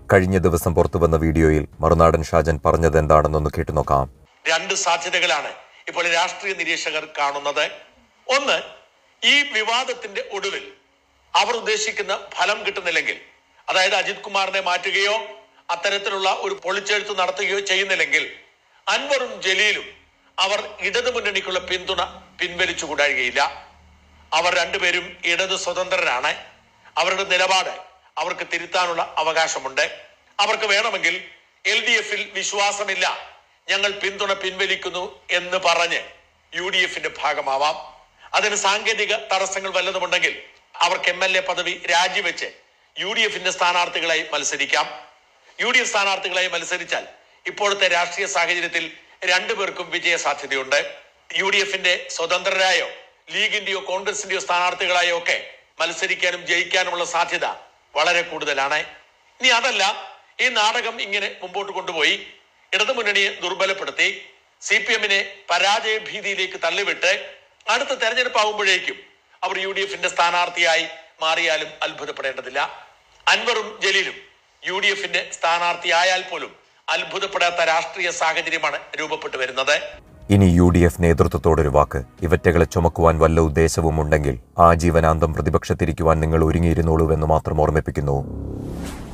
കഴിഞ്ഞ ദിവസം പുറത്തുവന്ന വീഡിയോയിൽ മറുനാടൻ ഷാജൻ പറഞ്ഞത് എന്താണെന്നൊന്ന് കേട്ടുനോക്കാം. രണ്ട് സാധ്യതകളാണ് ഇപ്പോൾ രാഷ്ട്രീയ നിരീക്ഷകർ കാണുന്നത്. ഒന്ന്, ഈ വിവാദത്തിന്റെ ഒടുവിൽ അവർ ഉദ്ദേശിക്കുന്ന ഫലം കിട്ടുന്നില്ലെങ്കിൽ, അതായത് അജിത് കുമാറിനെ മാറ്റുകയോ അത്തരത്തിലുള്ള ഒരു പൊളിച്ചെഴുത്ത് നടത്തുകയോ ചെയ്യുന്നില്ലെങ്കിൽ അൻവറും ജലീലും അവർ ഇടതു മുന്നണിക്കുള്ള പിന്തുണ പിൻവലിച്ചു കൂടാഴികയില്ല. അവർ രണ്ടുപേരും ഇടത് സ്വതന്ത്രരാണ്. അവരുടെ നിലപാട് അവർക്ക് തിരുത്താനുള്ള അവകാശമുണ്ട്. അവർക്ക് വേണമെങ്കിൽ LDF-ൽ വിശ്വാസമില്ല, ഞങ്ങൾ പിന്തുണ പിൻവലിക്കുന്നു എന്ന് പറഞ്ഞ് UDF-ന്റെ ഭാഗമാവാം. അതിന് സാങ്കേതിക തടസ്സങ്ങൾ വല്ലതുമുണ്ടെങ്കിൽ അവർക്ക് MLA പദവി രാജിവെച്ച് UDF-ന്റെ സ്ഥാനാർത്ഥികളായി മത്സരിക്കാം. UDF സ്ഥാനാർത്ഥികളായി മത്സരിച്ചാൽ ഇപ്പോഴത്തെ രാഷ്ട്രീയ സാഹചര്യത്തിൽ രണ്ടുപേർക്കും വിജയ സാധ്യതയുണ്ട്. UDF-ന്റെ സ്വതന്ത്രരായോ ലീഗിന്റെയോ കോൺഗ്രസിന്റെയോ സ്ഥാനാർത്ഥികളായോ ഒക്കെ മത്സരിക്കാനും ജയിക്കാനുമുള്ള സാധ്യത വളരെ കൂടുതലാണ്. ഇനി അതല്ല, ഈ നാടകം ഇങ്ങനെ മുമ്പോട്ട് കൊണ്ടുപോയി ഇടതുമുന്നണിയെ ദുർബലപ്പെടുത്തി CPM-നെ പരാജയ ഭീതിയിലേക്ക് തള്ളിവിട്ട് അടുത്ത തെരഞ്ഞെടുപ്പ് ആകുമ്പോഴേക്കും അവർ UDF-ന്റെ സ്ഥാനാർത്ഥിയായി മാറിയാലും അത്ഭുതപ്പെടേണ്ടതില്ല. അൻവറും ജലീലും UDF-ന്റെ സ്ഥാനാർത്ഥിയായാൽ പോലും അത്ഭുതപ്പെടാത്ത രാഷ്ട്രീയ സാഹചര്യമാണ് രൂപപ്പെട്ടു വരുന്നത്. ഇനി UDF നേതൃത്വത്തോടൊരു വാക്ക്. ഇവറ്റകളെ ചുമക്കുവാൻ വല്ല ഉദ്ദേശവും ഉണ്ടെങ്കിൽ ആജീവനാന്തം പ്രതിപക്ഷത്തിരിക്കുവാൻ നിങ്ങൾ ഒരുങ്ങിയിരുന്നോളൂവെന്ന് മാത്രം ഓർമ്മിപ്പിക്കുന്നു.